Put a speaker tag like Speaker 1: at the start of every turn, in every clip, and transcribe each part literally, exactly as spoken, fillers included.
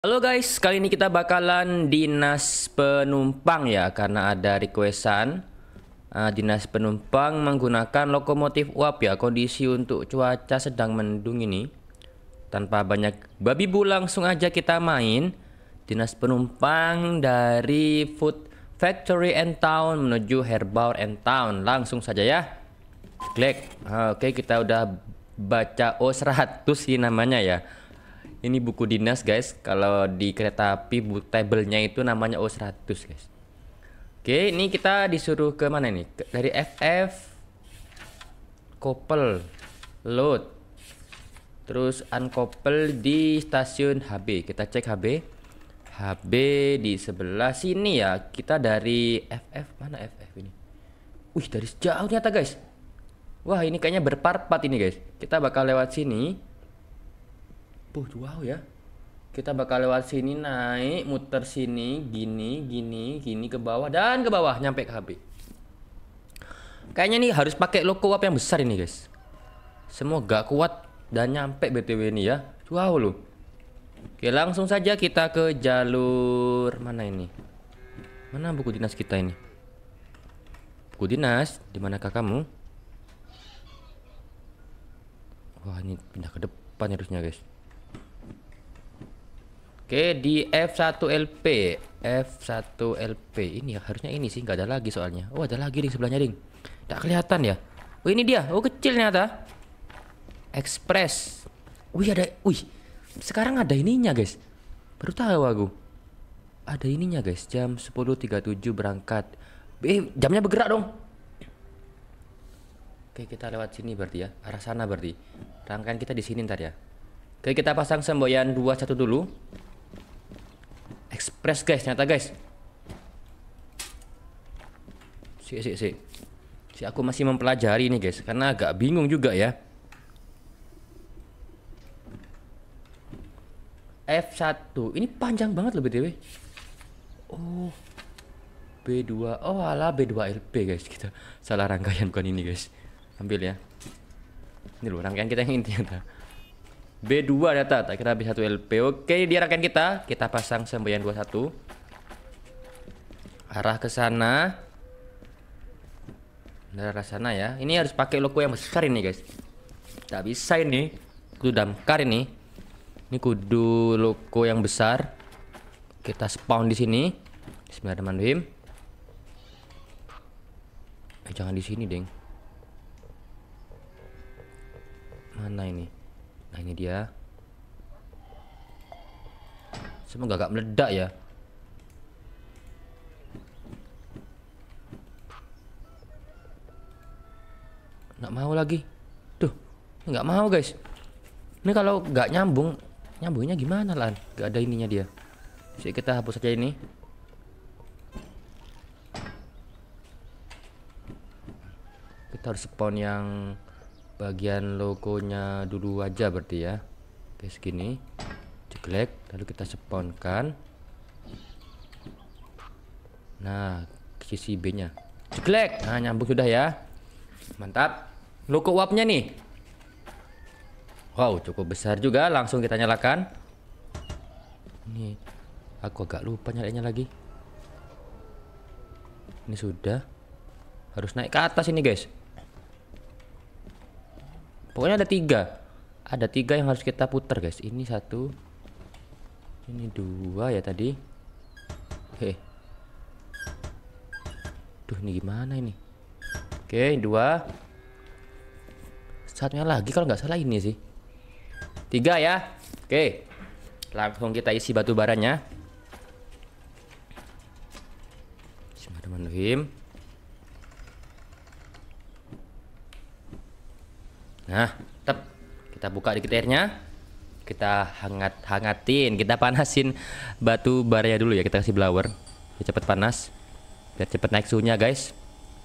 Speaker 1: Halo guys, kali ini kita bakalan dinas penumpang ya, karena ada requestan uh, dinas penumpang menggunakan lokomotif uap ya. Kondisi untuk cuaca sedang mendung ini, tanpa banyak babi bu, langsung aja kita main dinas penumpang dari Food Factory and Town menuju Herbaur and Town. Langsung saja ya, klik. Uh, Oke, kita udah baca O seratus sih namanya ya. Ini buku dinas guys. Kalau di kereta api buku tabelnya itu namanya O seratus guys. Oke, ini kita disuruh ke mana nih? Dari F F couple load, terus uncouple di stasiun H B. Kita cek H B. H B di sebelah sini ya. Kita dari F F, mana F F ini? Wih, dari sejauh ternyata guys. Wah, ini kayaknya berpart-part ini guys. Kita bakal lewat sini. Puh, wow ya. Kita bakal lewat sini, naik, muter sini, gini, gini, gini ke bawah dan ke bawah nyampe ke H B. Kayaknya nih harus pakai loko uap yang besar ini, guys. Semua gak kuat dan nyampe B T W ini ya. Wow loh. Oke, langsung saja kita ke jalur mana ini? Mana buku dinas kita ini? Buku dinas, di manakah kamu? Wah, ini pindah ke depan harusnya, guys. Oke, di F satu L P. F satu L P. Ini ya, harusnya ini sih, nggak ada lagi soalnya. Oh, ada lagi di sebelahnya, Ding. Nggak kelihatan ya. Oh, ini dia. Oh, kecil ternyata. Express. Wih, ada. Wih, sekarang ada ininya, guys. Baru tahu aku. Ada ininya, guys. Jam sepuluh tiga puluh tujuh berangkat. Eh, jamnya bergerak dong. Oke, kita lewat sini berarti ya. Arah sana berarti. Rangkaian kita di sini ntar ya. Oke, kita pasang semboyan dua puluh satu dulu. Express guys, ternyata guys. Si si si. Si aku masih mempelajari ini guys, karena agak bingung juga ya. F satu. Ini panjang banget loh B T W. Oh. B dua. Oh, alah B dua L P guys. Kita salah rangkaian bukan ini guys. Ambil ya. Ini loh rangkaian kita yang ini ternyata. B dua data, tak kira B satu L P. Oke, di rangkaian kita, kita pasang semboyan dua puluh satu. Arah ke sana. Dari arah sana ya. Ini harus pakai logo yang besar ini, guys. Tak bisa ini. Kudu damkar ini. Ini kudu logo yang besar. Kita spawn di sini. Bismillahirrahmanirrahim. Eh, jangan di sini, Deng. Mana ini? Nah, ini dia. Semoga gak meledak ya. Nggak mau lagi. Tuh, nggak mau guys. Ini kalau nggak nyambung, nyambungnya gimana lah? Gak ada ininya dia. Jadi kita hapus saja ini. Kita harus spawn yang bagian logonya dulu aja berarti ya. Oke, segini. Ceklek, lalu kita spawnkan. Nah, sisi B nya ceklek. Nah, nyambung sudah ya. Mantap. Logo uapnya nih. Wow, cukup besar juga. Langsung kita nyalakan. Ini aku agak lupa nyalainnya lagi. Ini sudah. Harus naik ke atas ini guys. Pokoknya ada tiga. Ada tiga yang harus kita putar guys. Ini satu. Ini dua ya tadi. Heh. Duh, ini gimana ini? Oke, dua. Satunya lagi kalau nggak salah ini sih. Tiga ya. Oke. Langsung kita isi batu baranya. Bismillahirrahmanirrahim. Nah, tep. Kita buka dikit airnya. Kita hangat-hangatin, kita panasin batu baranya dulu ya. Kita kasih blower biar cepet panas, biar cepet naik suhunya guys.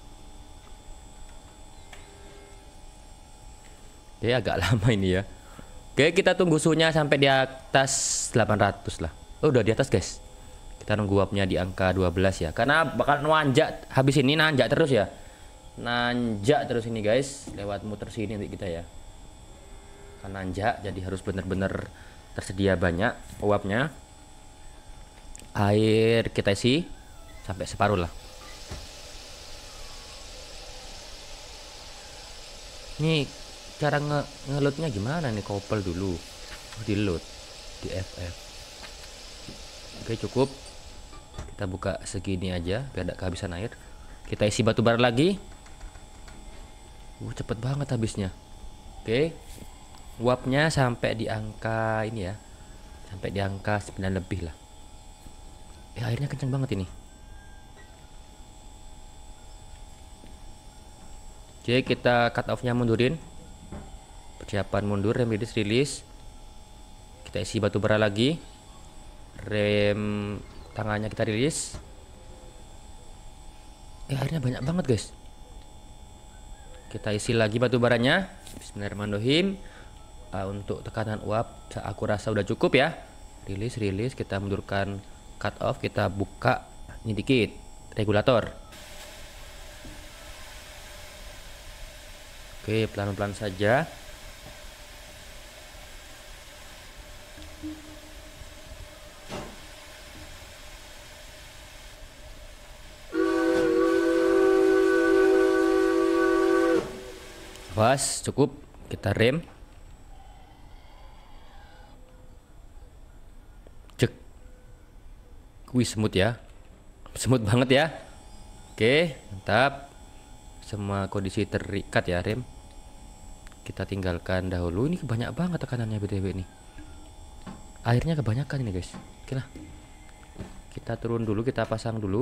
Speaker 1: Oke, agak lama ini ya. Oke, kita tunggu suhunya sampai di atas delapan ratus lah. Oh, udah di atas guys. Kita nunggu uapnya di angka dua belas ya, karena bakal nanjak. Habis ini nanjak terus ya. Nanjak terus ini guys, lewat muter sini nanti kita ya. Kan nanjak, jadi harus bener-bener tersedia banyak uapnya. Air kita isi sampai separuh lah. Ini cara nge ngeloadnya gimana nih? Couple dulu, oh, di load di F F. Oke, cukup. Kita buka segini aja biar tidak kehabisan air. Kita isi batu bara lagi. Uh, cepet banget habisnya. Oke, uapnya sampai di angka ini ya, sampai di angka sembilan lebih lah. Eh, airnya kencang banget ini. Oke, kita cut off nya mundurin. Persiapan mundur, rem rilis rilis. Kita isi batu bara lagi. Rem tangannya kita rilis. Eh, airnya banyak banget guys. Kita isi lagi batu baranya. Bismillahirrahmanirrahim. uh, Untuk tekanan uap aku rasa udah cukup ya. Rilis rilis. Kita mundurkan cut off. Kita buka ini dikit regulator. Oke, pelan-pelan saja. Pas, cukup. Kita rem. Cek. Wih, semut ya. Semut banget ya. Oke, mantap. Semua kondisi terikat ya rem. Kita tinggalkan dahulu. Ini banyak banget tekanannya B T W ini. Airnya kebanyakan ini guys. Oke lah. Kita turun dulu, kita pasang dulu.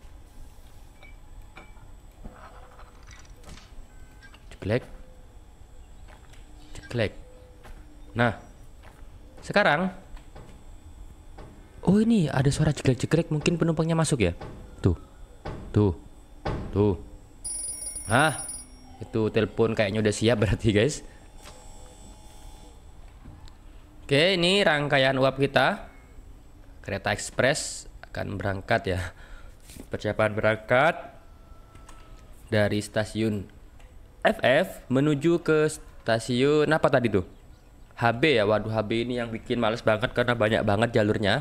Speaker 1: Ceklek. Ceklek. Nah, sekarang, oh ini ada suara ceklek-ceklek, mungkin penumpangnya masuk ya. Tuh, tuh, tuh. Ah, itu telepon kayaknya udah siap berarti guys. Oke, ini rangkaian uap kita. Kereta ekspres akan berangkat ya. Persiapan berangkat dari stasiun F F menuju ke stasiun apa tadi tuh? H B ya. Waduh, H B ini yang bikin males banget karena banyak banget jalurnya.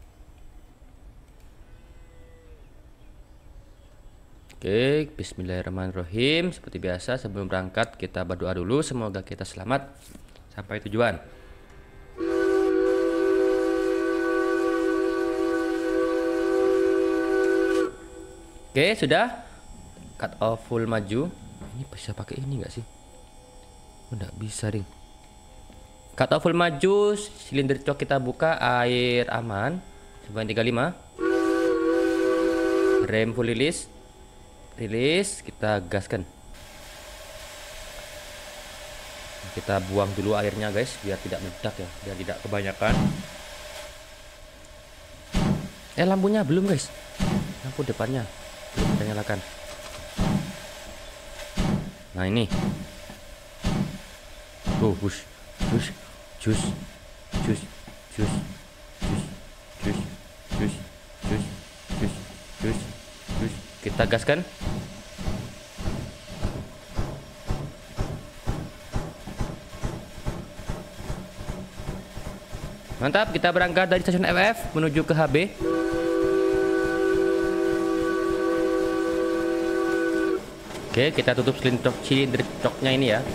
Speaker 1: Oke, bismillahirrahmanirrahim. Seperti biasa sebelum berangkat kita berdoa dulu, semoga kita selamat sampai tujuan. Oke, sudah. Cut off full maju. Ini bisa pakai ini nggak sih? Oh, nggak bisa ding. Cut off full maju, silinder cok kita buka, air aman sembilan tiga lima. Rem full rilis. Rilis, kita gaskan. Kita buang dulu airnya guys, biar tidak meledak ya, biar tidak kebanyakan. Eh, lampunya belum guys. Lampu depannya belum kita nyalakan. Nah ini. Tuh, push, push, jus, jus, jus, jus, jus, jus, jus, jus, jus, jus. Kita gaskan. Mantap, kita berangkat dari stasiun F F menuju ke H B. Oke, kita tutup silinder silinder coknya ini ya.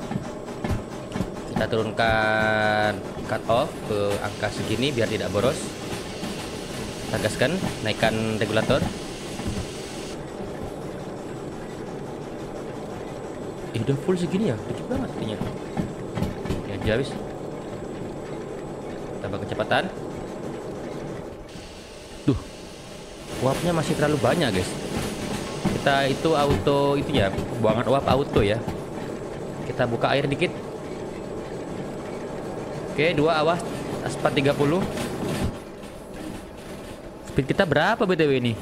Speaker 1: Kita turunkan cut off ke angka segini biar tidak boros. Kita gaskan, naikkan regulator. Eh, udah full segini ya, dikit banget artinya. Ini aja habis. Tambah kecepatan. Duh, uapnya masih terlalu banyak guys. Kita itu auto itu ya, buangan uap auto ya. Kita buka air dikit. Oke, dua, awas aspal tiga puluh. Speed kita berapa B T W ini?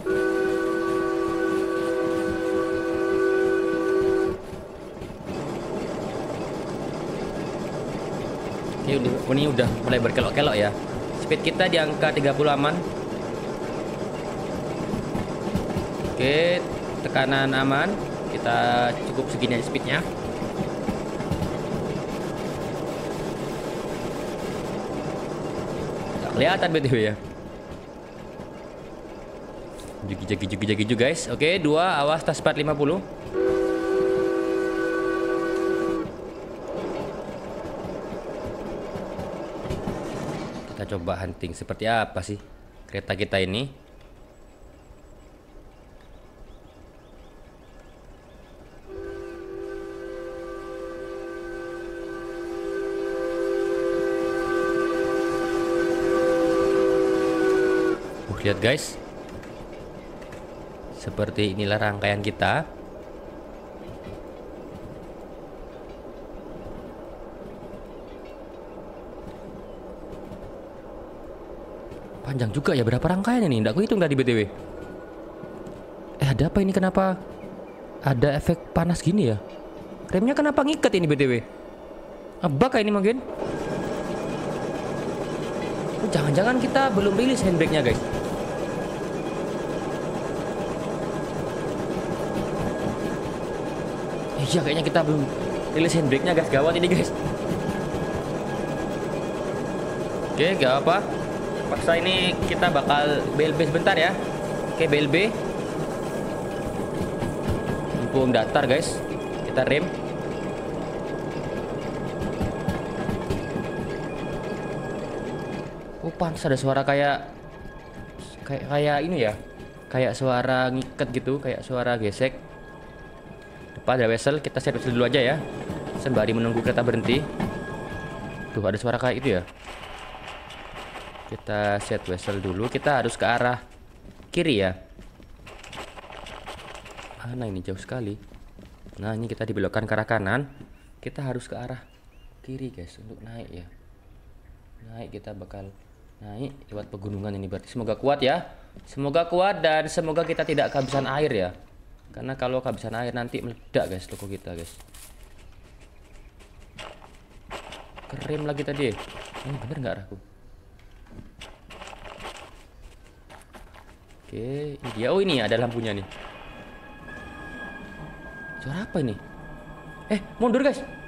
Speaker 1: Ini, ini udah mulai berkelok-kelok ya. Speed kita di angka tiga puluh aman. Oke, tekanan aman. Kita cukup segini aja speednya. Nggak kelihatan B T W ya. Jugi jugi jugi jugi jugi guys. Oke, dua, awas tas empat lima puluh. Kita coba hunting seperti apa sih kereta kita ini. Uh, lihat guys. Seperti inilah rangkaian kita. Panjang juga ya, berapa rangkaian ini? Nggak kuhitung tadi B T W. Eh, ada apa ini? Kenapa ada efek panas gini ya? Remnya kenapa ngikat ini B T W? Abak kayak ini mungkin? Oh, jangan-jangan kita belum rilis handbrake-nya guys. Iya, kayaknya kita belum rilis handbrake-nya guys. Gawat ini guys. Oke, gak apa. Paksa ini kita bakal B L B sebentar ya. Oke, B L B. Mumpung datar guys. Kita rem. Oh, pantas ada suara kayak kayak kayak ini ya. Kayak suara ngikat gitu, kayak suara gesek. Depan ada whistle, kita set whistle dulu aja ya. Sembari menunggu kereta berhenti. Tuh, ada suara kayak itu ya. Kita set whistle dulu. Kita harus ke arah kiri ya. Mana ini, jauh sekali. Nah, ini kita dibelokkan ke arah kanan. Kita harus ke arah kiri guys untuk naik ya. Naik, kita bakal naik lewat pegunungan ini. Berarti semoga kuat ya. Semoga kuat dan semoga kita tidak kehabisan air ya. Karena kalau kehabisan air nanti meledak guys toko kita guys. Keren lagi tadi. Ini bener nggak raku? Oke, ini dia. Oh, ini ada lampunya nih. Suara apa ini? Eh, mundur guys.